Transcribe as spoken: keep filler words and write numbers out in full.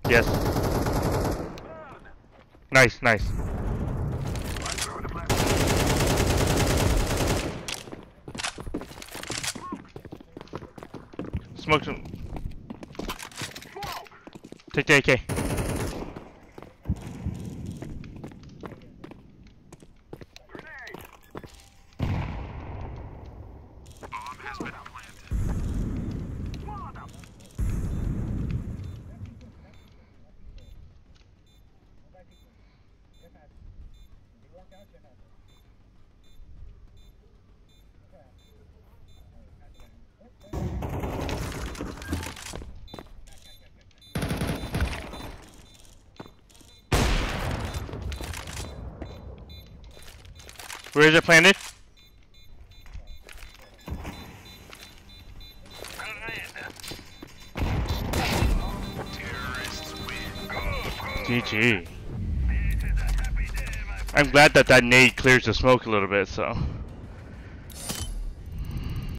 Yes. Nice, nice. Smoke some. Take the A K. Where is it planted? G G. I'm glad that that nade clears the smoke a little bit, so.